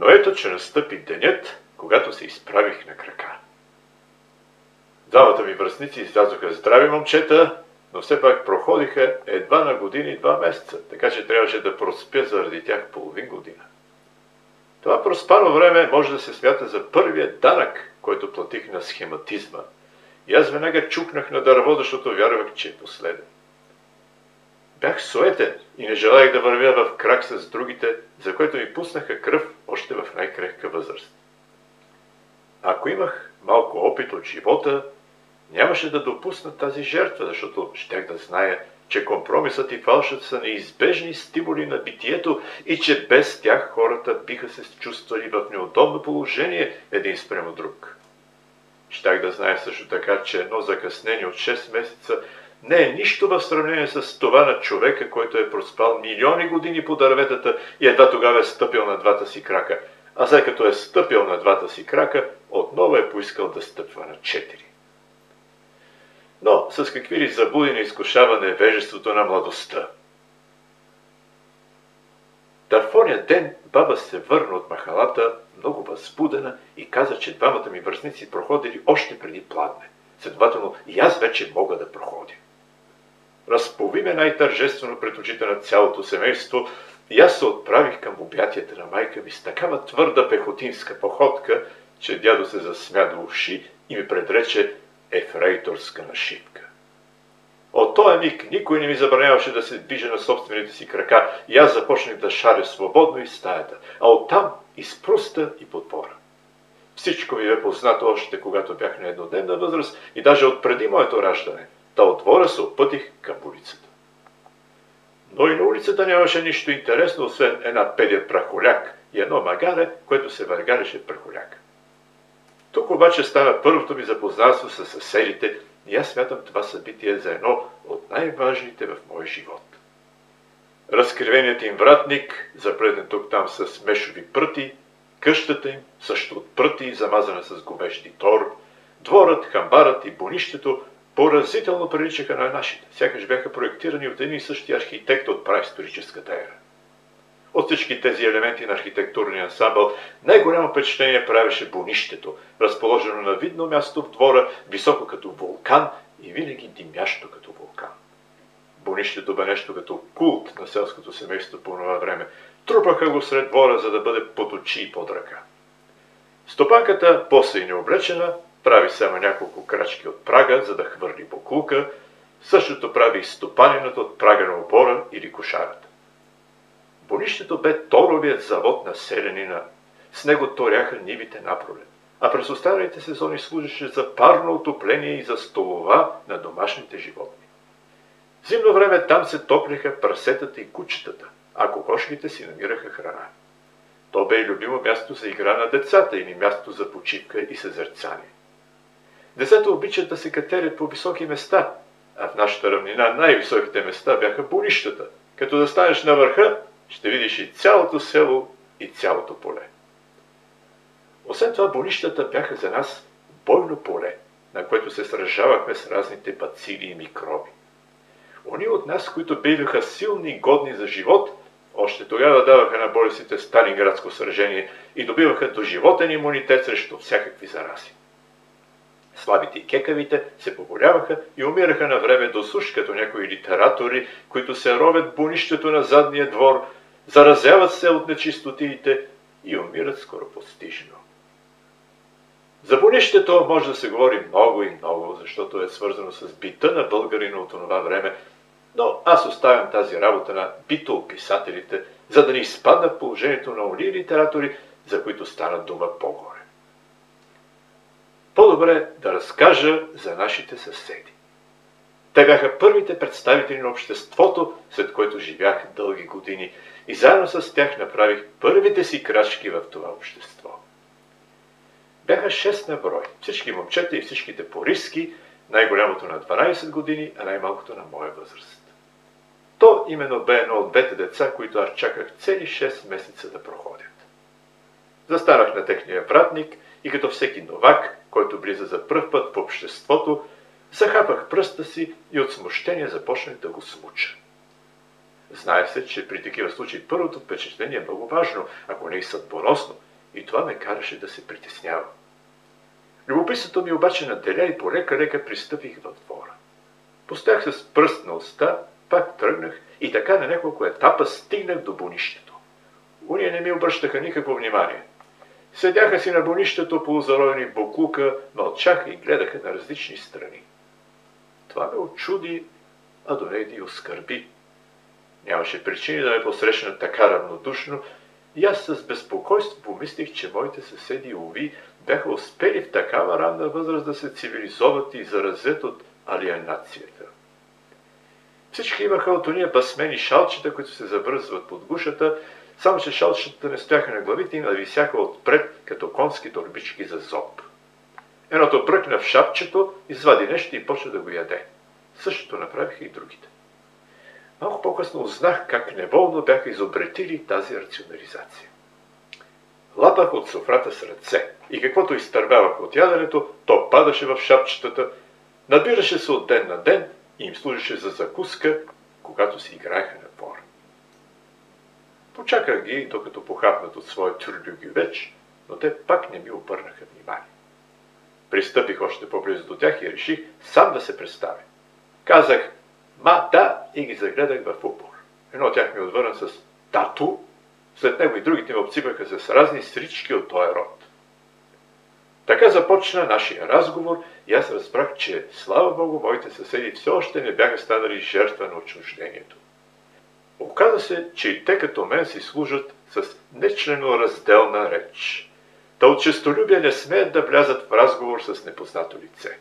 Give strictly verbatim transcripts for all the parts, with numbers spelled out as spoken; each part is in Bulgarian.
Но ето, че настъпи денят, когато се изправих на крака. Двамата ми връстници излязоха здрави момчета, но все пак проходиха едва на години и два месеца, така че трябваше да проспя заради тях половин година. Това проспано време може да се смята за първия данък, който платих на схематизма. И аз веднага чукнах на дърво, защото вярвах, че е последен. Бях суетен и не желаях да вървя в крак с другите, за което ми пуснаха кръв още в най-крехка възраст. Ако имах малко опит от живота, нямаше да допусна тази жертва, защото щях да зная, че компромисът и фалшът са неизбежни стимули на битието и че без тях хората биха се чувствали в неудобно положение един спрямо друг. Щях да зная също така, че едно закъснение от шест месеца не е нищо в сравнение с това на човека, който е проспал милиони години по дърветата и едва тогава е стъпил на двата си крака, а след като е стъпил на двата си крака, отново е поискал да стъпва на четири. Но с какви ли заблуди не изкушава невежеството на младостта. Та в оня ден баба се върна от махалата много възбудена и каза, че двамата ми връстници проходили още преди пладне. Следователно и аз вече мога да проходя. Разпови ме най-тържествено пред очите на цялото семейство и аз се отправих към обятията на майка ми с такава твърда пехотинска походка, че дядо се засмя до уши и ми предрече ефрейторска нашивка. От този миг никой не ми забраняваше да се движа на собствените си крака и аз започнах да шаря свободно из стаята, а оттам из пруста и подпора. Всичко ми бе познато още когато бях на еднодневна възраст и даже отпреди моето раждане, та от двора се опътих към улицата. Но и на улицата нямаше нищо интересно, освен една педя прахоляк и едно магаре, което се въргареше прахоляк. Тук обаче стана първото ми запознанство с съседите и аз смятам това събитие за едно от най-важните в моя живот. Разкривеният им вратник, запреден тук-там с мешови пръти, къщата им също от пръти, замазана с говежди тор, дворът, хамбарът и бунището поразително приличаха на нашите, сякаш бяха проектирани от един и същи архитект от праисторическата ера. От всички тези елементи на архитектурния ансамбъл най-голямо впечатление правеше бунището, разположено на видно място в двора, високо като вулкан и винаги димящо като вулкан. Бунището бе нещо като култ на селското семейство по това време. Трупаха го сред двора, за да бъде под очи и под ръка. Стопанката, после и необлечена, прави само няколко крачки от прага, за да хвърли боклука. Същото прави и стопанинът от прага на обора или кошарата. Бунището бе торовият завод на селянина. С него торяха нивите напролет, а през останалите сезони служеше за парно отопление и за столова на домашните животни. В зимно време там се топлиха прасетата и кучетата, а кокошките си намираха храна. То бе и любимо място за игра на децата или място за почивка и съзерцание. Децата обичат да се катерят по високи места, а в нашата равнина най-високите места бяха бунищата. Като да станеш на върха, ще видиш и цялото село и цялото поле. Освен това, бунищата бяха за нас бойно поле, на което се сражавахме с разните бацили и микроби. Они от нас, които биваха силни и годни за живот, още тогава даваха на болестите Сталинградско сражение и добиваха доживотен имунитет срещу всякакви зарази. Слабите и кекавите се поболяваха и умираха на време до суш, като някои литератори, които се ровят бунището на задния двор, заразяват се от нечистотиите и умират скоропостижно. За бунището може да се говори много и много, защото е свързано с бита на българина от това време, но аз оставям тази работа на битоописателите, за да не изпадна в положението на ония литератори, за които стана дума по-горе. По-добре да разкажа за нашите съседи. Те бяха първите представители на обществото, след което живях дълги години и заедно с тях направих първите си крачки в това общество. Бяха шест на брой, всички момчета и всичките по-риски, най-голямото на дванайсет години, а най-малкото на моя възраст. То именно бе едно от двете деца, които аз чаках цели шест месеца да проходят. Застанах на техния вратник и като всеки новак, който влиза за пръв път в обществото, захапах пръста си и от смущение започнах да го смуча. Знае се, че при такива случаи първото впечатление е много важно, ако не и съдбоносно, и това ме караше да се притеснявам. Любопитството ми обаче наделя и полека-лека пристъпих в двора. Постоях с пръст на уста, пак тръгнах и така на няколко етапа стигнах до бунището. Уния не ми обръщаха никакво внимание. Седяха си на бунището полузаровени в буклука, мълчаха и гледаха на различни страни. Това ме очуди, а до нея и оскърби. Нямаше причини да ме посрещнат така равнодушно и аз с безпокойство помислих, че моите съседи, уви, бяха успели в такава ранна възраст да се цивилизоват и заразят от алиенацията. Всички имаха от ония басмени шалчета, които се забръзват под гушата, само че шалчетата не стояха на главите и нависяха отпред, като конски торбички за зоб. Едното бръкна в шапчето, извади нещо и почна да го яде. Същото направиха и другите. Малко по-късно узнах как неволно бяха изобретили тази рационализация. Лапах от софрата с ръце и каквото изтървявах от яденето, то падаше в шапчетата, набираше се от ден на ден и им служеше за закуска, когато си играеха на двора. Почаках ги, докато похапнат от своя тюрлюгювеч, но те пак не ми обърнаха внимание. Пристъпих още по-близо до тях и реших сам да се представя. Казах «Ма да» и ги загледах в упор. Едно от тях ми отвърна с «Тату», след него и другите ме обсипаха с разни срички от този род. Така започна нашия разговор и аз разбрах, че, слава Богу, моите съседи все още не бяха станали жертва на отчуждението. Оказа се, че и те като мен си служат с нечленоразделна реч. Та от честолюбие не смеят да влязат в разговор с непознато лице.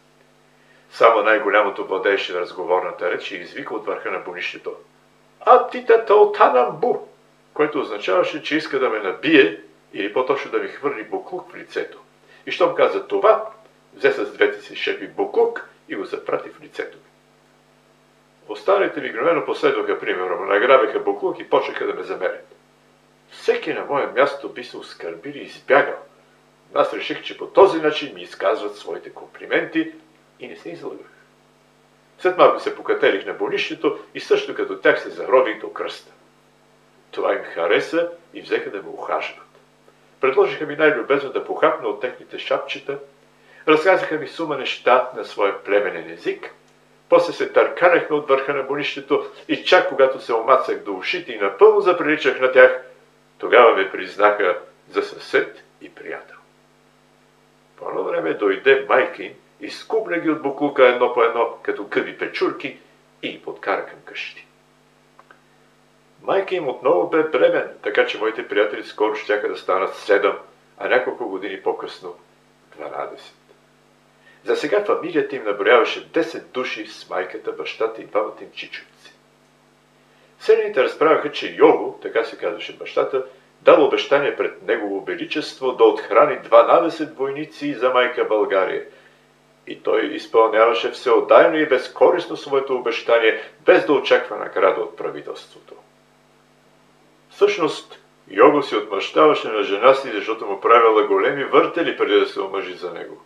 Само най-голямото владееше разговорната реч и извика от върха на бунището «А титата отанамбу», което означаваше, че иска да ме набие или по-точно да ми хвърли буклук в лицето. И щом каза това, взе с двете си шепи буклук и го запрати в лицето ми. Останалите мигновено последваха примера, му награбиха буклук и почнаха да ме замерят. Всеки на мое място би се оскърбили и избягал. Аз реших, че по този начин ми изказват своите комплименти и не се излагах. След малко се покатерих на бунището и също като тях се зарових до кръста. Това им хареса и взеха да ме ухажват. Предложиха ми най-любезно да похапна от техните шапчета, разказаха ми сума неща на своя племенен език, после се търкаляхме от върха на бунището и чак когато се омацах до ушите и напълно заприличах на тях, тогава ме признаха за съсед и приятел. По едно време дойде майка им, изкупля ги от буклука едно по едно, като къви печурки и ги подкара към къщи. Майка им отново бе бремен, така че моите приятели скоро щяха да станат седем, а няколко години по-късно дванадесет. За сега фамилията им наброяваше десет души с майката, бащата и двамата им чичовци. Селените разправяха, че Його, така се казваше бащата, дал обещание пред негово величество да отхрани дванадесет войници за майка България. И той изпълняваше всеотдайно и безкорисно своето обещание, без да очаква награда от правителството. Всъщност, Його си отмъщаваше на жена си, защото му правила големи въртели преди да се омъжи за него.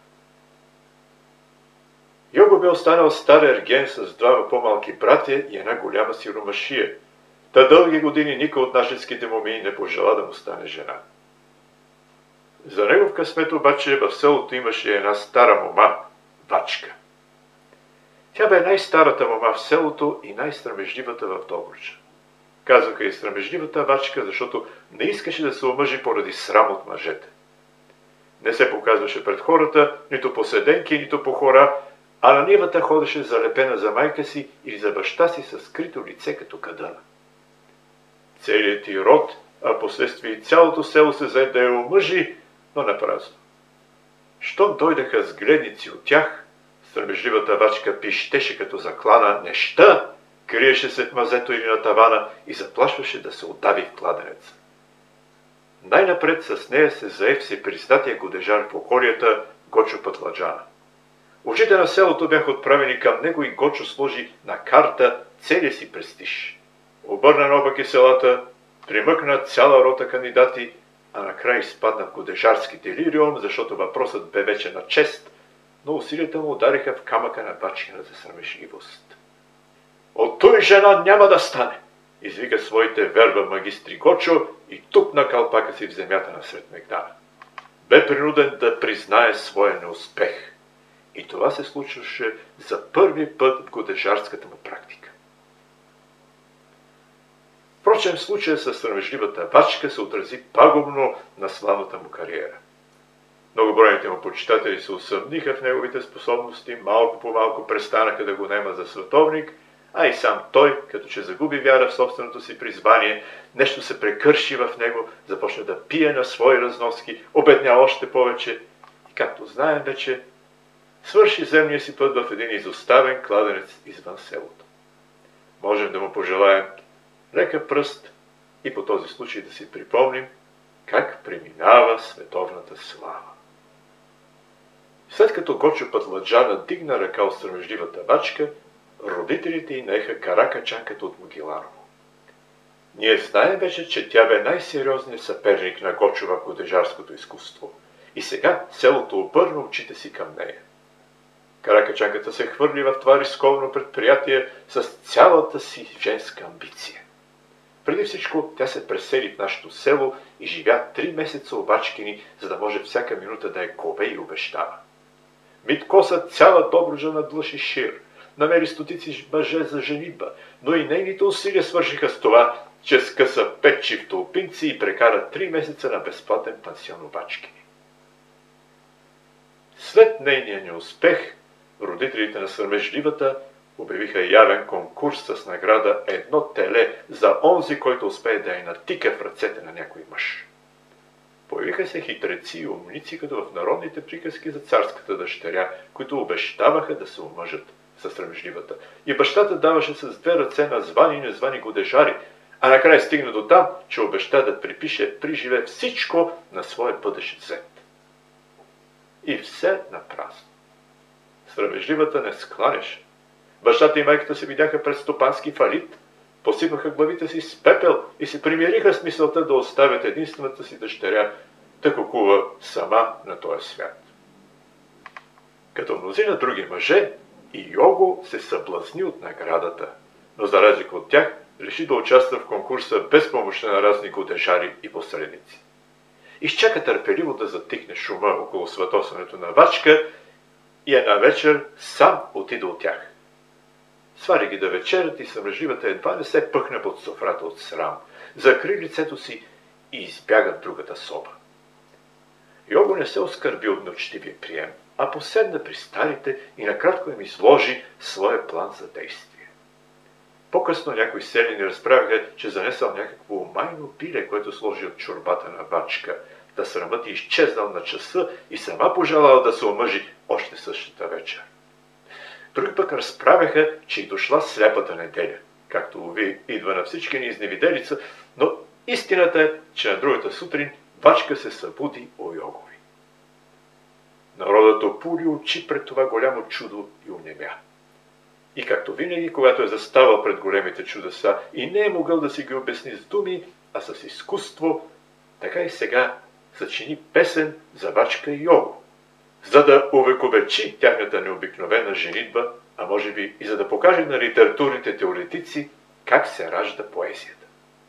Його бе останал стар ерген с двама по-малки братя и една голяма сиромашия. Та дълги години никой от нашинските момии не пожела да му стане жена. За негов късмет обаче в селото имаше една стара мома, Вачка. Тя бе най-старата мома в селото и най-срамежливата в Добруджа. Казваха и срамежливата Вачка, защото не искаше да се омъжи поради срам от мъжете. Не се показваше пред хората, нито по седенки, нито по хора, а на нивата ходеше залепена за майка си или за баща си със скрито лице като кадъна. Целият ти род, а последствие и цялото село се зае да я омъжи, но напразно. Щом дойдаха с гледници от тях, срамежливата Вачка пищеше като заклана неща, криеше се в мазето или на тавана и заплашваше да се отдави в кладенеца. Най-напред с нея се зае всепризнатия годежар в околията Гочо Пътладжана. Очите на селото бяха отправени към него и Гочо сложи на карта целия си престиж. Обърна наопаки селата, примъкна цяла рота кандидати, а накрая изпадна в годежарски делириум, защото въпросът бе вече на чест, но усилията му удариха в камъка на Вачкината срамежливост. От той жена няма да стане, извика своите верба магистри Гочо и тупна калпака си в земята насред мегдана. Бе принуден да признае своя неуспех. И това се случваше за първи път в годежарската му практика. Впрочем, случая с срамежливата бачка се отрази пагубно на славната му кариера. Многобройните му почитатели се усъмниха в неговите способности, малко по малко престанаха да го наемат за световник, а и сам той, като че загуби вяра в собственото си призвание, нещо се прекърши в него, започна да пие на свои разноски, обедня още повече и, както знаем вече, свърши земния си път в един изоставен кладенец извън селото. Можем да му пожелаем лека пръст и по този случай да си припомним как преминава световната слава. След като Гочо Пътладжана дигна ръка от срамежливата бачка, родителите й наеха Каракачанката от Могиларово. Ние знаем вече, че тя бе най-сериозният съперник на Гочо в годежарското изкуство. И сега селото обърна очите си към нея. Каракачанката се хвърли в това рисковно предприятие с цялата си женска амбиция. Преди всичко тя се пресели в нашето село и живя три месеца у бачкини, за да може всяка минута да е кове и обещава. Миткоса цяла Добруджа надлъши шир, намери стотици мъже за женитба, но и нейните усилия свършиха с това, че скъса пет чифтоопинци и прекара три месеца на безплатен пансион у бачкини. След нейния неуспех, родителите на срамежливата обявиха явен конкурс с награда едно теле за онзи, който успее да я натика в ръцете на някой мъж. Появиха се хитреци и умници, като в народните приказки за царската дъщеря, които обещаваха да се омъжат със срамежливата. И бащата даваше с две ръце на звани и незвани годежари, а накрая стигна до там, че обеща да припише при живе всичко на своя бъдещ зет. И все напразно. Срамежливата не скланяше. Бащата и майката се видяха пред стопански фалит, посипаха главите си с пепел и се примириха с мисълта да оставят единствената си дъщеря да кукува сама на този свят. Като мнозина други мъже, и Його се съблазни от наградата, но за разлика от тях реши да участва в конкурса без помощта на разни годежари и посредници. Изчака търпеливо да затихне шума около сватосването на бачка и една вечер сам отида от тях. Свари ги да вечерят и срамежливата едва не се пъхна под софрата от срам, закри лицето си и избяга в другата соба. Його не се оскърби от неучтивия прием, а поседна при старите и накратко им изложи своя план за действие. По-късно някои селяни разправяха, че занесъл някакво умайно пиле, което сложи от чорбата на бачка, да срамът и изчезнал на часа и сама пожелала да се омъжи още същата вечер. Други пък разправяха, че и дошла сляпата неделя, както ви идва на всички ни изневиделица, но истината е, че на другата сутрин бачка се събуди у Йогови. Народът опули очи пред това голямо чудо и унемя. И както винаги, когато е заставал пред големите чудеса и не е могъл да си ги обясни с думи, а с изкуство, така и сега съчини песен за бачка и Його, за да увековечи тяхната необикновена женитба, а може би и за да покаже на литературните теоретици как се ражда поезията.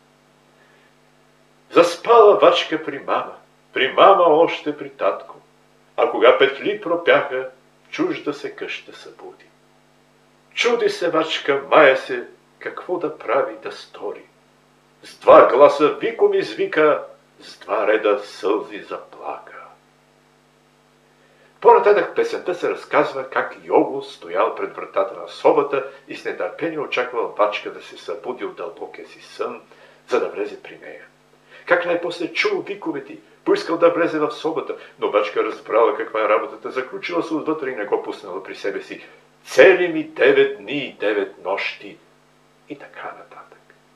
Заспала бачка при мама, при мама още при татко, а кога петли пропяха, чужда се къща събуди. Чуди се бачка, мая се, какво да прави, да стори. С два гласа виком извика, с два реда сълзи заплака. По-нататък песента се разказва как Його стоял пред вратата на собата и с нетърпение очаквал бачка да се събуди от дълбокия си сън, за да влезе при нея. Как най-после чул виковете, поискал да влезе в собата, но бачка разбрала каква е работата, заключила се отвътре и не го пуснала при себе си. Цели ми девет дни и девет нощи и така нататък.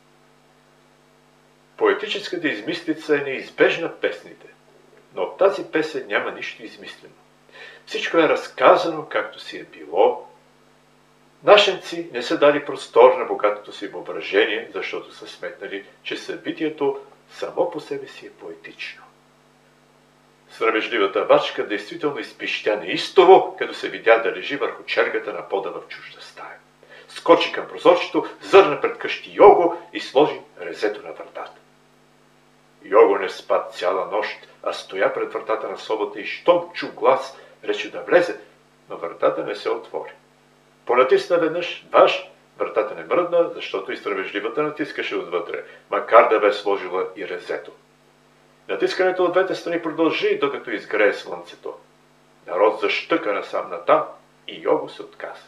Поетическата измислица е неизбежна в песните, но в тази песен няма нищо измислено. Всичко е разказано както си е било. Нашенци не са дали простор на богатото си въображение, защото са сметнали, че събитието само по себе си е поетично. Срамежливата бачка действително изпищя неистово, като се видя да лежи върху чергата на пода в чужда стая. Скочи към прозорчето, зърна пред къщи Його и сложи резето на вратата. Його не спа цяла нощ, а стоя пред вратата на собата и щом чу глас, рече да влезе, но вратата не се отвори. Понатисна веднъж, дваж, вратата не мръдна, защото и срамежливата натискаше отвътре, макар да бе сложила и резето. Натискането от двете страни продължи, докато изгрее слънцето. Народ защъка насам натам и Його се отказа.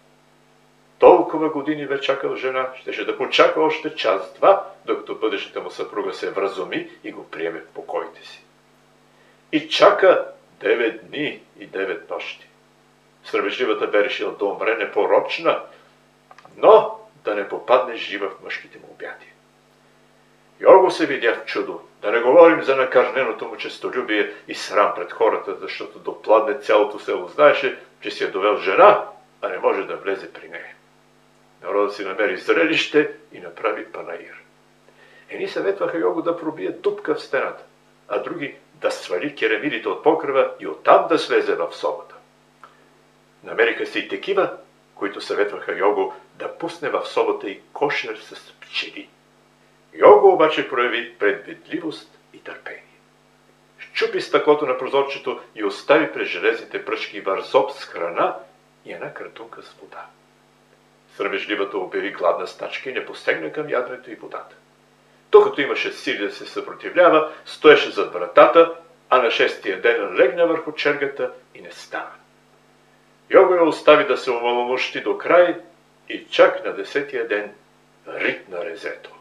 Толкова години бе чакал жена, щеше да почака още час-два, докато бъдещата му съпруга се вразуми и го приеме в покоите си. И чака девет дни и девет нощи. Срамежливата бе решила да умре непорочна, но да не попадне жива в мъжките му обятия. Його се видя в чудо, да не говорим за накърненото му честолюбие и срам пред хората, защото до Пладне цялото село знаеше, че си е довел жена, а не може да влезе при нея. Народът си намери зрелище и направи панаир. Едни съветваха Його да пробие дупка в стената, а други да свали керамидите от покрива и оттам да слезе в собата. Намериха се и такива, които съветваха Його да пусне в собата и кошер с пчели. Його обаче прояви предвидливост и търпение. Счупи стъклото на прозорчето и остави през железните пръчки варзоп с храна и една картунка с вода. Срамежливата обяви гладна стачка и не посегна към ядрето и водата. Докато имаше сили да се съпротивлява, стоеше зад вратата, а на шестия ден легна върху чергата и не стана. Його я остави да се омаломощи до край и чак на десетия ден ритна резето.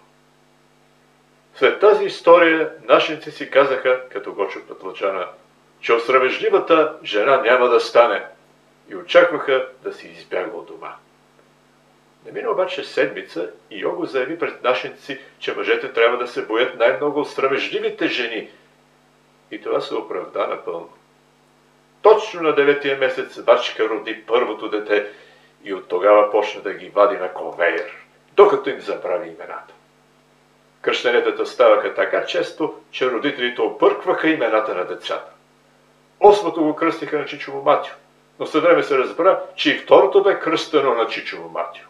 След тази история нашинци си казаха, като Гочо Пътлачана, че от срамежливата жена няма да стане и очакваха да си избягва от дома. Не мина обаче седмица и Його заяви пред нашинци, че мъжете трябва да се боят най-много от срамежливите жени. И това се оправда напълно. Точно на деветия месец бачка роди първото дете и от тогава почна да ги вади на конвейер, докато им забрави имената. Кръщенетата ставаха така често, че родителите объркваха имената на децата. Осмото го кръстиха на Чичово Матю, но след време се разбра, че и второто бе кръстено на Чичово Матю.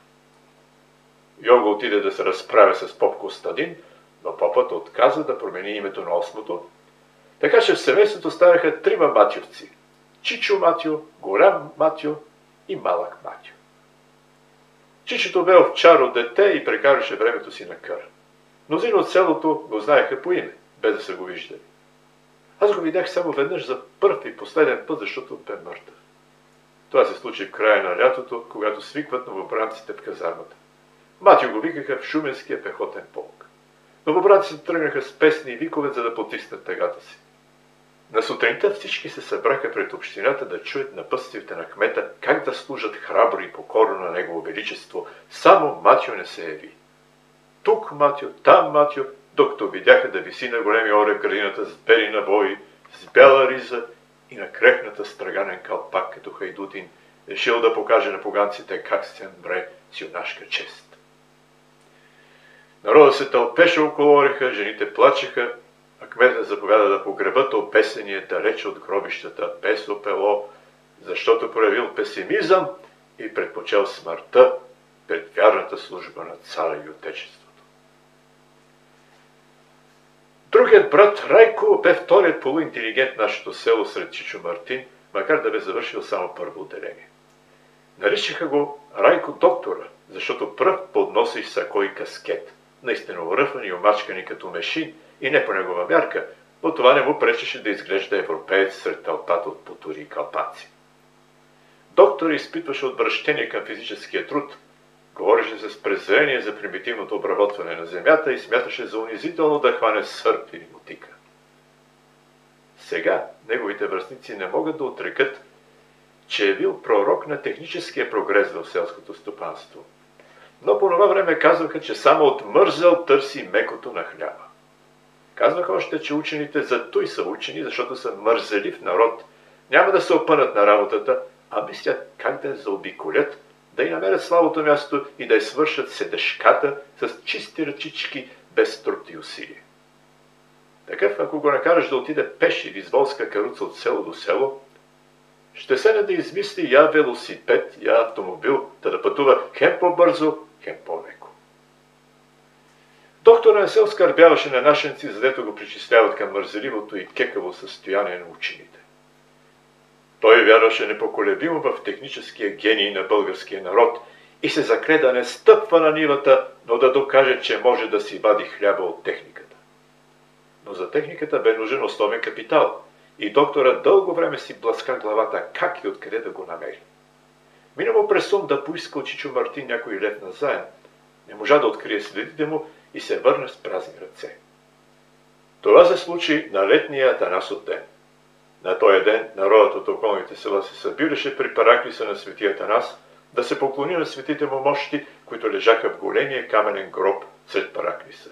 Його отиде да се разправя с поп Костадин, но попът отказа да промени името на осмото, така че в семейството станаха трима матювци – Чичо Матю, Голям Матю и Малък Матю. Чичото бе овчаро дете и прекараше времето си на кър. Мнозина от селото го знаеха по име, без да са го виждали. Аз го видях само веднъж за първ и последен път, защото бе мъртъв. Това се случи в края на лятото, когато свикват новобранците в казармата. Матю го викаха в Шуменския пехотен полк. Новобранците тръгнаха с песни и викове, за да потиснат тъгата си. На сутринта всички се събраха пред общината да чуят напътствията на кмета как да служат храбро и покорно на негово величество. Само Матю не се яви. Тук Матю, там Матю, докато видяха да виси на големи оре в градината с бели набои, с бяла риза и на крехната страганен калпак като хайдутин, решил да покаже на поганците как се мре с юнашка чест. Народът се тълпеше около ореха, жените плачеха, а кметът заповяда да погребат обесения далеч от гробищата без опело, защото проявил песимизъм и предпочел смъртта пред вярната служба на царя и отечеството. Другият брат Райко бе вторият полуинтелигент в нашето село сред Чичо Мартин, макар да бе завършил само първо отделение. Наричаха го Райко доктора, защото пръв подноси сако и каскет, наистина уръфани и омачкани като мешин и не по негова мярка, но това не му пречеше да изглежда европеец сред тълпата от потури и калпаци. Доктор изпитваше отвращение към физическия труд, говореше с презрение за примитивното обработване на земята и смяташе за унизително да хване сърп или мотика. Сега неговите връстници не могат да отрекат, че е бил пророк на техническия прогрес в селското стопанство. Но по това време казваха, че само от мързел търси мекото на хляба. Казваха още, че учените за той са учени, защото са мързелив народ, няма да се опънат на работата, а мислят как да я заобиколят, да й намерят слабото място и да я свършат седешката с чисти ръчички, без труд и усилие. Такъв, ако го накараш да отиде пеш или с волска каруца от село до село, ще седне да измисли я велосипед, я автомобил, да да пътува хем по-бързо, хем по-леко. Доктора не се оскърбяваше на нашенци, задето го причисляват към мързеливото и кекаво състояние на учените. Той вярваше непоколебимо в техническия гений на българския народ и се закле да не стъпва на нивата, но да докаже, че може да си вади хляба от техниката. Но за техниката бе нужен основен капитал и доктора дълго време си блъска главата как и откъде да го намери. Мина му през ум да поиска от Чичо Мартин някой лев на заем, не можа да открие следите му и се върна с празни ръце. Това се случи на летния Атанасов ден. На този ден народът от околните села се събираше при параклиса на свети Атанас да се поклони на светите му мощи, които лежаха в големия каменен гроб сред параклиса.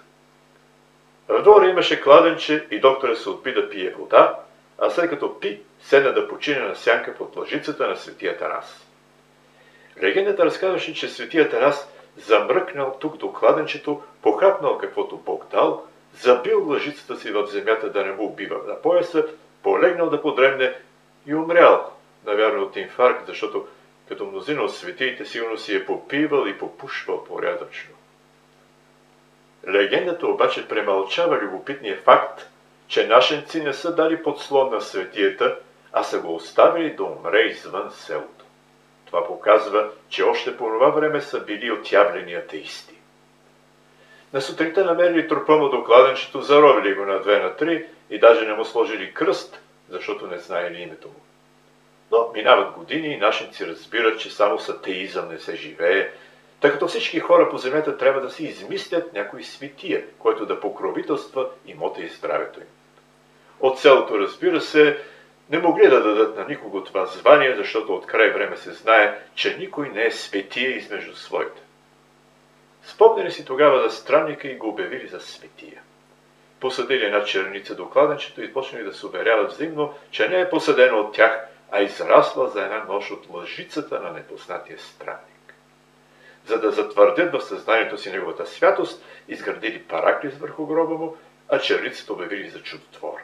В двора имаше кладенче и доктора се отби да пие вода, а след като пи, седна да почине на сянка под лъжицата на свети Атанас. Легендата разказваше, че свети Атанас замръкнал тук до кладенчето, похапнал каквото Бог дал, забил лъжицата си в земята да не му убива на пояса, полегнал да подремне и умрял, навярно от инфаркт, защото като мнозина от светиите сигурно си е попивал и попушвал порядъчно. Легендата обаче премълчава любопитния факт, че нашенци не са дали подслон на светията, а са го оставили да умре извън селото. Това показва, че още по това време са били отявлени атеисти. На сутринта намерили трупа му до кладенчето, заровили го на две на три и даже не му сложили кръст, защото не знаели името му. Но минават години и нашенци разбират, че само с атеизъм не се живее, тъй като всички хора по земята трябва да си измислят някой светия, който да покровителства имота и здравето им. От селото, разбира се, не могли да дадат на никого това звание, защото от край време се знае, че никой не е светия измежду своите. Спомнили си тогава за странника и го обявили за светия. Посадили една черница до кладенчето и почнали да се уверяват взаимно, че не е посадена от тях, а израсла за една нощ от лъжицата на непознатия странник. За да затвърдят в съзнанието си неговата святост, изградили параклис върху гроба му, а черницата обявили за чудотворна.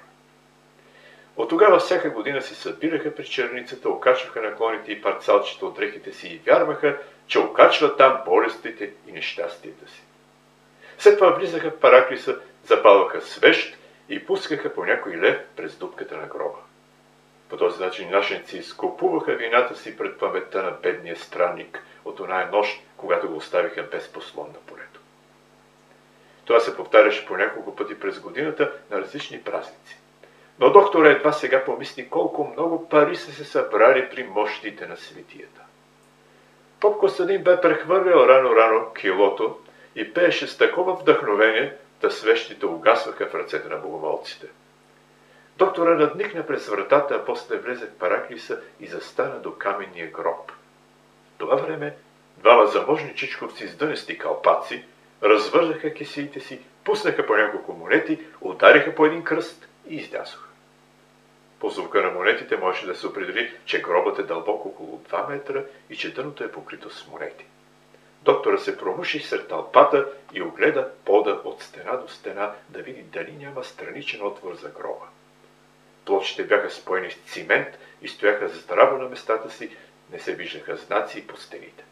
От тогава всяка година си събираха при черницата, окачваха наклоните и парцалчета от дрехите си и вярваха, че окачват там болестите и нещастията си. След това влизаха в параклиса, запалваха свещ и пускаха по някой лев през дупката на гроба. По този начин нашенци изкупуваха вината си пред паметта на бедния странник от оная нощ, когато го оставиха без послон на полето. Това се повтаряше по няколко пъти през годината на различни празници. Но доктора едва сега помисли колко много пари са се събрали при мощите на светията. Поп Костадин бе прехвърлял рано-рано килото и пееше с такова вдъхновение, да свещите угасваха в ръцете на богомолците. Доктора надникна през вратата, а после влезе в параклиса и застана до каменния гроб. В това време двама заможни чичковци с дънести калпаци развързаха кесиите си, пуснаха по няколко монети, удариха по един кръст и излязоха. По звука на монетите можеше да се определи, че гробът е дълбоко около два метра и че дъното е покрито с монети. Доктора се промуши сред тълпата и огледа пода от стена до стена да види дали няма страничен отвор за гроба. Плочите бяха споени с цимент и стояха здраво на местата си, не се виждаха знаци по стените.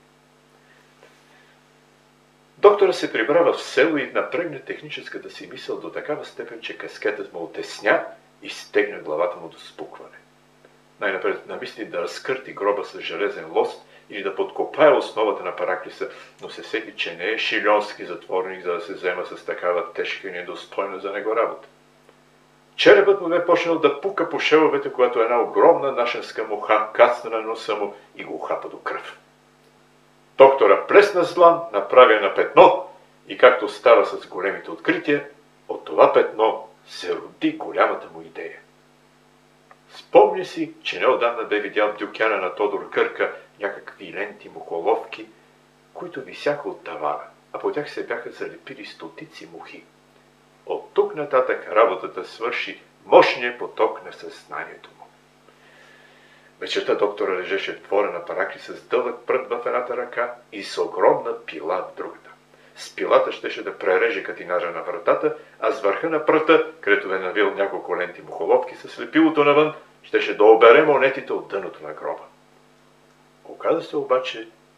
Доктора се прибра в село и напрегна техническата си мисъл до такава степен, че каскетът му отесня и стегна главата му до спукване. Най-напред намисли да разкърти гроба с железен лост или да подкопае основата на параклиса, но се сети, че не е шилионски затворник, за да се взема с такава тежка и недостойна за него работа. Черепът му бе почнал да пука по шеловете, когато една огромна нашенска муха кацна на носа му и го ухапа до кръв. Доктора плесна с длан, направи на петно и както става с големите открития, от това петно се роди голямата му идея. Спомни си, че неотдавна бе видял в дюкяна на Тодор Кърка някакви ленти мухоловки, които висяха от тавана, а по тях се бяха залепили стотици мухи. От тук нататък работата свърши мощния поток на съзнанието му. Вечерта доктора лежеше в двора на параклиса с дълъг прът в едната ръка и с огромна пила в другата. С пилата щеше да пререже катинажа на вратата, а с върха на пръта, където бе навил няколко ленти мухоловки с лепилото навън, щеше да обере монетите от дъното на гроба. Оказа се обаче,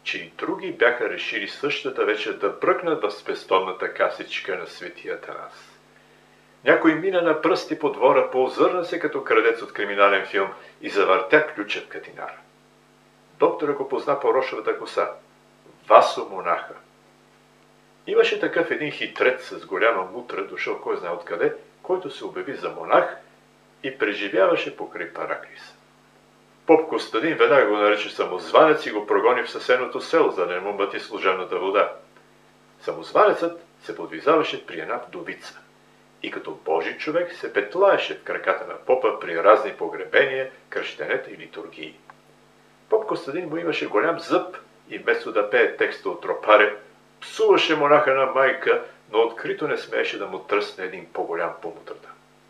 че и други бяха решили същата вечер да бръкнат в спестовната касичка на светия Атанас. Някой мина на пръсти по двора, поозърна се като крадец от криминален филм и завъртя ключа в катинара. Доктора го позна по рошовата коса. Васо монаха. Имаше такъв един хитрец с голяма мутра, дошъл кой знае откъде, който се обяви за монах и преживяваше покрай Параклиса. Поп Костадин веднага го нарече самозванец и го прогони в съседното село, за да не му мъти служебната вода. Самозванецът се подвизаваше при една вдовица и като Божи човек се петлаеше в краката на попа при разни погребения, кръщенета и литургии. Поп Костадин му имаше голям зъб и вместо да пее текста от тропаре, псуваше монаха на майка, но открито не смееше да му тръсне един по-голям по мутрата.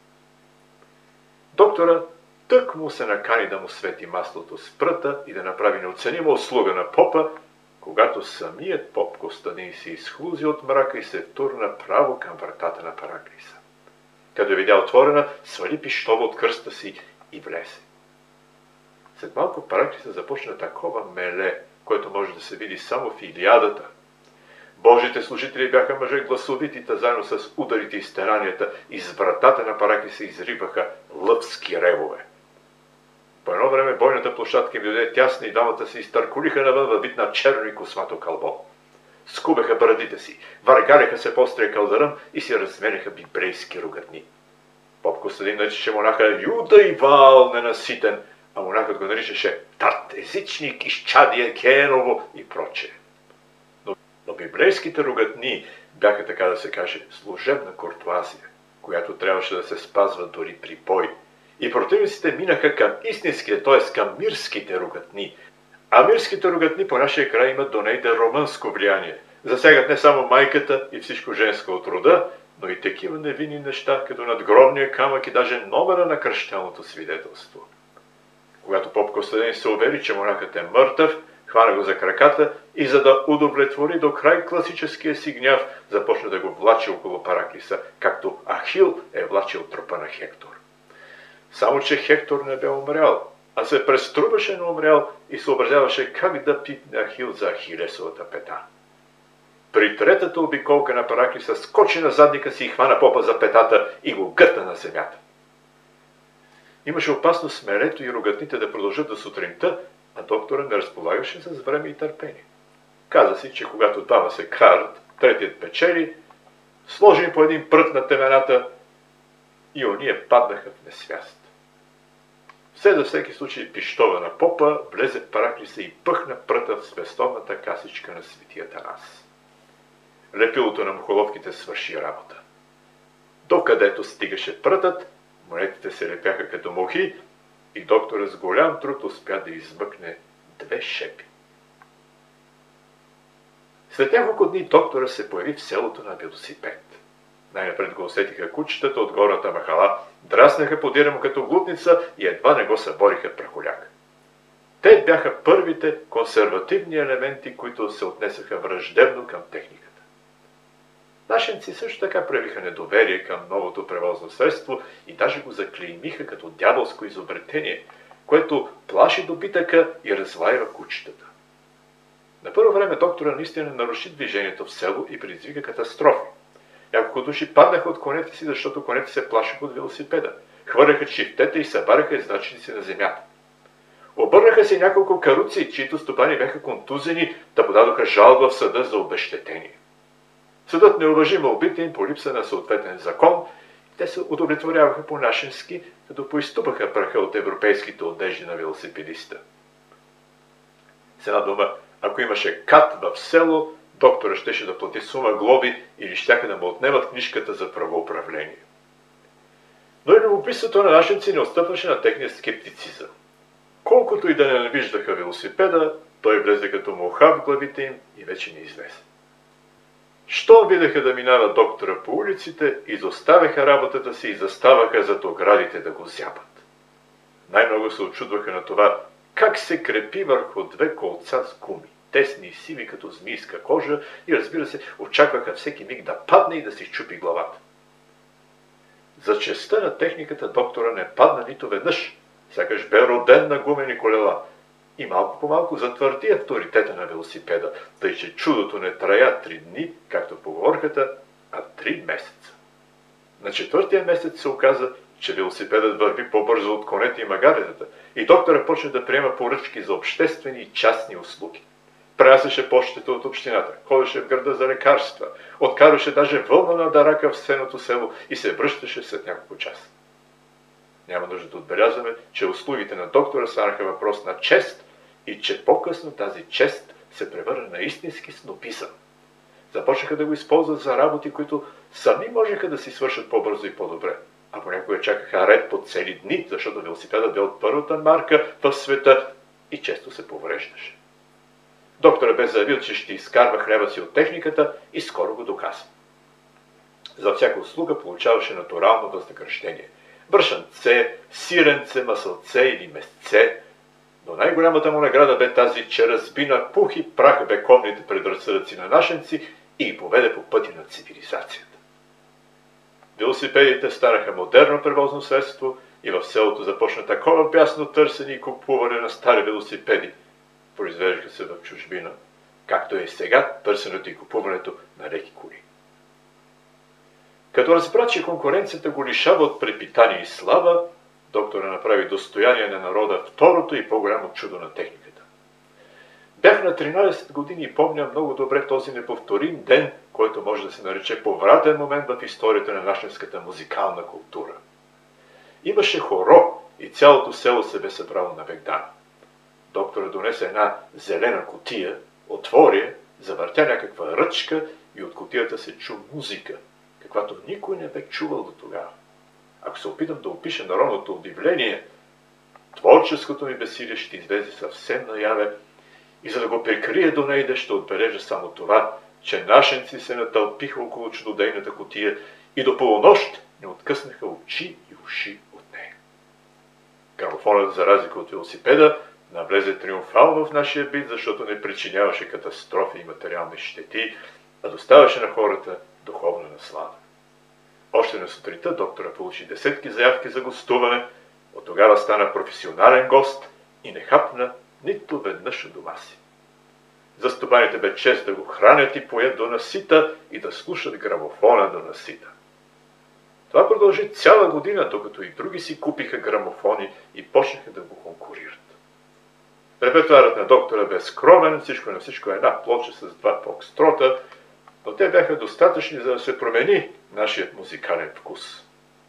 Доктора тък му се накани да му свети маслото с пръта и да направи неоценима услуга на попа, когато самият поп Костадин се изхлузи от мрака и се втурна право към вратата на Параклиса. Като я видя отворена, свали пищова от кръста си и влезе. След малко Параклиса започна такова меле, което може да се види само в Илиадата. Божите служители бяха мъже гласовити, заедно с ударите и стенанията, из вратата на Параклиса изриваха лъвски ревове. По едно време бойната площадка им дойде тясна и двамата се изтърколиха навън във вид на черно и космато кълбо. Скубеха брадите си, въргаляха се по острия кълдъръм и си разменяха библейски ругатни. Поп Костадин наричаше монаха Юда и Вал ненаситен, а монахът го наричаше Тарт езичник, изчадие Кеново и прочее. Но, но библейските ругатни бяха, така да се каже, служебна куртуазия, която трябваше да се спазва дори при бой. И противниците минаха към истинските, т.е. към мирските ругатни. А мирските ругатни по нашия край имат до нейде романско влияние. Засягат не само майката и всичко женско от рода, но и такива невинни неща, като надгробния камък и даже номера на кръщелното свидетелство. Когато поп Костадин се увери, че монахът е мъртъв, хвана го за краката и за да удовлетвори до край класическия си гняв, започна да го влачи около Параклиса, както Ахил е влачил трупа на Хектор. Само че Хектор не бе умрял, а се преструваше на умрял и съобразяваше как да пипне Ахил за Ахилесовата пета. При третата обиколка на Параклиса скочи на задника си и хвана попа за петата и го гътна на земята. Имаше опасност смелето и ругатните да продължат до сутринта, а доктора не разполагаше с време и търпение. Каза си, че когато двама се карат, третият печели, сложи по един прът на темената и ония паднаха в несвяст. Все за всеки случай пищова на попа влезе в Параклиса и пъхна пръта в спестовната касичка на светия Атанас. Лепилото на мухоловките свърши работа. Докъдето стигаше прътът, монетите се лепяха като мухи и доктора с голям труд успя да измъкне две шепи. След няколко дни доктора се появи в селото на велосипед. Най-напред го усетиха кучетата от горната махала, драснаха подира му като глутница и едва не го събориха прахоляк. Те бяха първите консервативни елементи, които се отнесаха враждебно към техниката. Нашенци също така проявиха недоверие към новото превозно средство и даже го заклеймиха като дяволско изобретение, което плаши добитъка и разлаива кучетата. На първо време доктора наистина наруши движението в село и предизвика катастрофи. Няколко души паднаха от конете си, защото конете се плашиха от велосипеда. Хвърляха чифтета и събараха изначеници на земята. Обърнаха се няколко каруци, чието стопани бяха контузени, да подадоха жалба в съда за обезщетение. Съдът не уважи молбите им по липса на съответен закон и те се удовлетворяваха по-нашенски, като поизтупаха праха от европейските одежди на велосипедиста. С една дума, ако имаше кат в село, доктора щеше да плати сума глоби или щяха да му отнемат книжката за правоуправление. Но и любопитството на нашенци не отстъпваше на техния скептицизъм. Колкото и да не навиждаха велосипеда, той влезе като муха в главите им и вече неизвестен. Щом видяха да минава доктора по улиците, изоставяха работата си и заставаха зад оградите да го зябат. Най-много се очудваха на това, как се крепи върху две колца с гуми, тесни и сиви като змийска кожа и, разбира се, очакваха всеки миг да падне и да си чупи главата. За честта на техниката доктора не падна нито веднъж, сякаш бе роден на гумени колела, и малко по малко затвърди авторитета на велосипеда, тъй че чудото не трая три дни, както поговорката, а три месеца. На четвъртия месец се оказа, че велосипедът върви по-бързо от конете и магаретата и доктора почна да приема поръчки за обществени и частни услуги. Пренасяше почтата от общината, ходеше в града за лекарства, откарваше даже вълна на дарака в сеното село и се връщаше след няколко часа. Няма нужда да отбелязваме, че услугите на доктора станаха въпрос на чест и че по-късно тази чест се превърна на истински снобизъм. Започнаха да го използват за работи, които сами можеха да си свършат по-бързо и по-добре. А понякога чакаха ред по цели дни, защото велосипедът бе от първата марка в света и често се повреждаше. Доктора бе заявил, че ще изкарва хляба си от техниката и скоро го доказа. За всяка услуга получаваше натурално възнаграждение. Брашънце, сиренце, масълце или месце, но най-голямата му награда бе тази, че разби на пух и прах вековните предразсъдъци на нашенци и ги поведе по пътя на цивилизацията. Велосипедите станаха модерно превозно средство и в селото започна такова бясно търсене и купуване на стари велосипеди. Произвеждаха се в чужбина, както е и сега търсенето и купуването на леки коли. Като разбра, че конкуренцията го лишава от препитание и слава, доктора направи достояние на народа второто и по-голямо чудо на техниката. Бях на тринадесет години и помня много добре този неповторим ден, който може да се нарече повратен момент в историята на нашинската музикална култура. Имаше хоро и цялото село се бе събрало на Бегдана. Доктора донесе една зелена кутия, отвори я, завъртя някаква ръчка и от кутията се чу музика, каквато никой не бе чувал до тогава. Ако се опитам да опиша народното удивление, творческото ми безсилие ще излезе съвсем наяве и за да го прикрия до нейде ще отбележа само това, че нашенци се натълпиха около чудодейната кутия и до полунощ не откъснаха очи и уши от нея. Грамофонът, за разлика от велосипеда, навлезе триумфално в нашия бит, защото не причиняваше катастрофи и материални щети, а доставаше на хората духовна наслада. Още на сутринта доктора получи десетки заявки за гостуване, от тогава стана професионален гост и не хапна нито веднъж у дома си. За стопаните бе чест да го хранят и поят до насита и да слушат грамофона до насита. Това продължи цяла година, докато и други си купиха грамофони и почнаха да го конкурират. Репертуарът на доктора бе скромен, всичко на всичко една плоча с два фокстрота, но те бяха достатъчни, за да се промени нашият музикален вкус.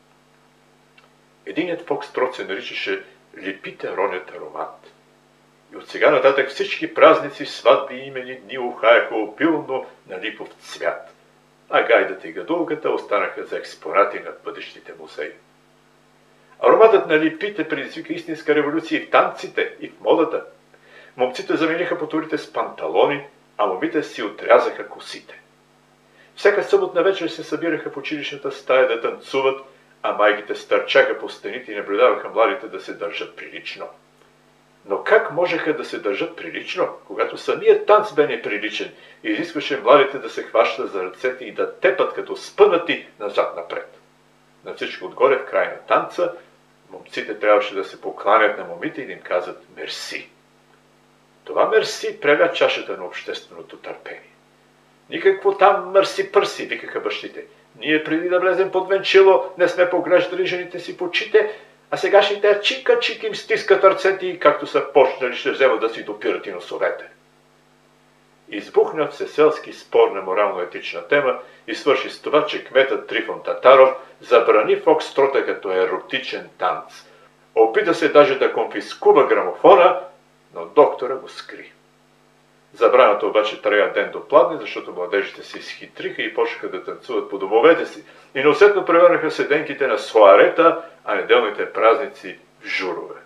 Единият фокстрот се наричаше "Лепите ронят аромат". И от сега нататък всички празници, сватби и имени дни ухаяха обилно на липов цвят, а гайдата и гадулката останаха за експонати на бъдещите музеи. Ароматът на липите предизвика истинска революция и в танците, и в модата. Момците замениха потурите с панталони, а момите си отрязаха косите. Всяка съботна вечер се събираха в училищната стая да танцуват, а майките стърчаха по стените и наблюдаваха младите да се държат прилично. Но как можеха да се държат прилично, когато самият танц бе неприличен и изискваше младите да се хващат за ръцете и да тепат като спънати назад-напред? На всичко отгоре, в края на танца, момците трябваше да се покланят на момите и да им казват мерси. Това мерси преля чашата на общественото търпение. Никакво там мърси-пърси, викаха бащите. Ние преди да влезем под венчило не сме поглеждали жените си по очите, а сегашните чика-чик им стискат ръцете и както са почнали ще вземат да си допират и носовете. Избухна всеселски спор на морално-етична тема и свърши с това, че кметът Трифон Татаров забрани фокстрота като еротичен танц. Опита се даже да конфискува грамофона, но доктора го скри. Забраната обаче трая ден до пладне, защото младежите се изхитриха и почнаха да танцуват по домовете си и неусетно превърнаха седенките на соарета, а неделните празници в журове.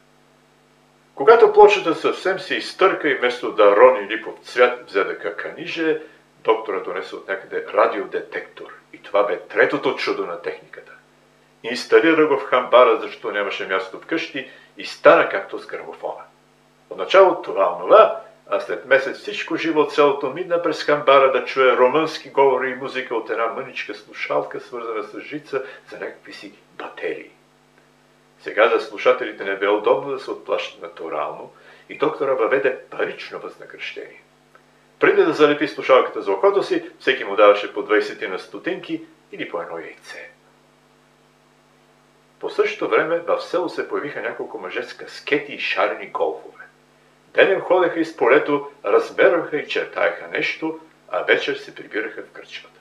Когато плочата съвсем се изтърка и вместо да рони липов цвят взе да каканиже, доктора донесе от някъде радиодетектор и това бе третото чудо на техниката. Инсталира го в хамбара, защото нямаше място вкъщи и стана както с грамофона. Отначало това онова, а след месец всичко живо от селото мидна през хамбара да чуе румънски говори и музика от една мъничка слушалка, свързана с жица за някакви си батерии. Сега за слушателите не бе удобно да се отплащат натурално и доктора въведе парично възнаграждение. Преди да залепи слушалката за окото си, всеки му даваше по двайсет на стотинки или по едно яйце. По същото време в село се появиха няколко мъже с каскети и шарени голфове. Денем ходеха из полето, размерваха и чертаеха нещо, а вечер се прибираха в кръчмата.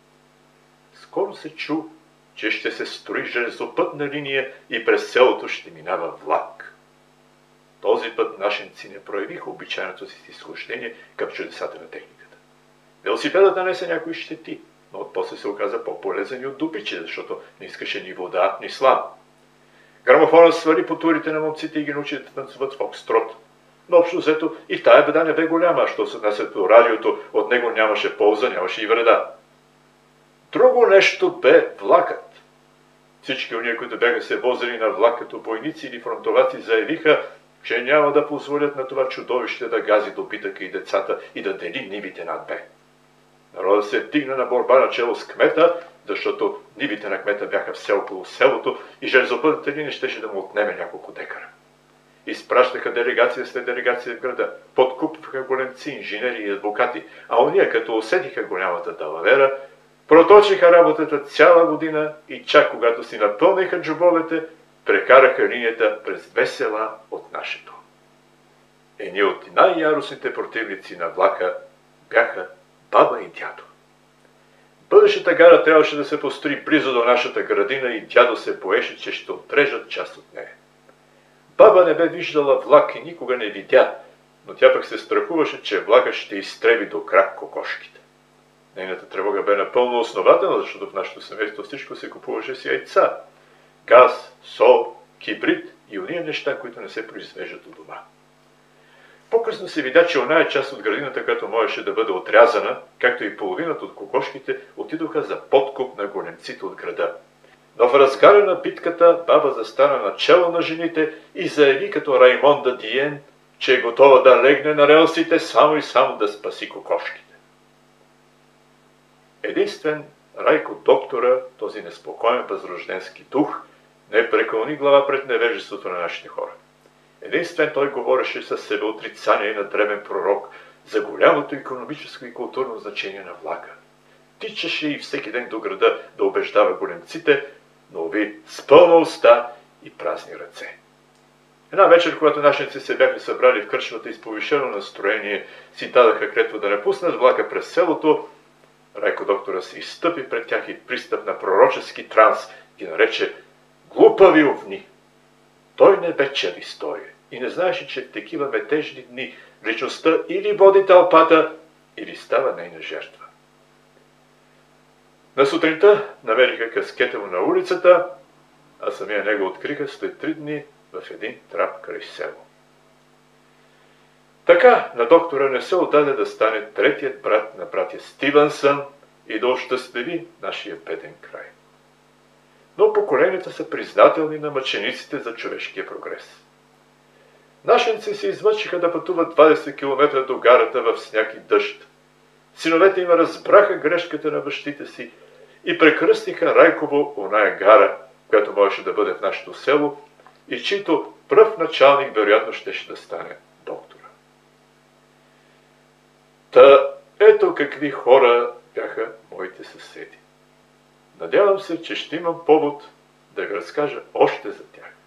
Скоро се чу, че ще се строи железопътна линия и през селото ще минава влак. Този път нашенци не проявиха обичайното си изхождение към чудесата на техниката. Велосипедът нанесе някои щети, но отпосле се оказа по-полезен и от добичи, защото не искаше ни вода, ни слам. Грамофонът свали по турите на момците и ги научи да танцуват фокстрот. Но общо взето и тая беда не бе голяма, а що се отнася до радиото, от него нямаше полза, нямаше и вреда. Друго нещо бе влакът. Всички уния, които бяха се возили на влак като бойници или фронтоваци, заявиха, че няма да позволят на това чудовище да гази добитъка и децата и да дели нивите над две. Народът се вдигна на борба начело с кмета, защото нивите на кмета бяха все около селото и железопътната линия щеше да му отнеме няколко декара. Изпращаха делегация след делегация в града, подкупваха големци, инженери и адвокати, а ония, като усетиха голямата далавера, проточиха работата цяла година и чак когато си напълниха джобовете, прекараха линията през две села от нашето. Едни от най-яростните противници на влака бяха баба и дядо. Бъдещата гара трябваше да се построи близо до нашата градина и дядо се боеше, че ще отрежат част от нея. Баба не бе виждала влак и никога не видя, но тя пък се страхуваше, че влакът ще изтреби до крак кокошките. Нейната тревога бе напълно основателна, защото в нашето семейство всичко се купуваше с яйца. Газ, сол, кибрид и ония неща, които не се произвеждат у дома. По-късно се видя, че оная част от градината, която можеше да бъде отрязана, както и половината от кокошките, отидоха за подкуп на големците от града. Но в разгара на битката баба застана начело на жените и заяви като Раймонда Диен, че е готова да легне на релсите само и само да спаси кокошките. Единствен Райко доктора, този неспокоен възрожденски дух, не преклони глава пред невежеството на нашите хора. Единствен той говореше със себеотрицание на древен пророк за голямото икономическо и културно значение на влака. Тичаше и всеки ден до града да убеждава големците, но ви с пълна уста и празни ръце. Една вечер, когато нашенци се бяха събрали в кръчмата и с повишено настроение си дадаха клетва да не пуснат влака през селото, Райко доктора се изстъпи пред тях и пристъп на пророчески транс ги нарече глупави овни. Той не бе чел история и не знаеше, че в такива метежни дни личността или води тълпата, или става нейна жертва. На сутринта намериха каскета му на улицата, а самия него откриха след три дни в един трап край село. Така на доктора не се отдаде да стане третият брат на братя Стивенсън и да ощастливи нашия беден край. Но поколенията са признателни на мъчениците за човешкия прогрес. Нашенци се измъчиха да пътуват двадесет километра до гарата в сняг и дъжд. Синовете им разбраха грешката на бащите си и прекръстиха Райково оная гара, която можеше да бъде в нашето село и чийто пръв началник вероятно щеше да стане доктора. Та ето какви хора бяха моите съседи. Надявам се, че ще имам повод да ви разкажа още за тях.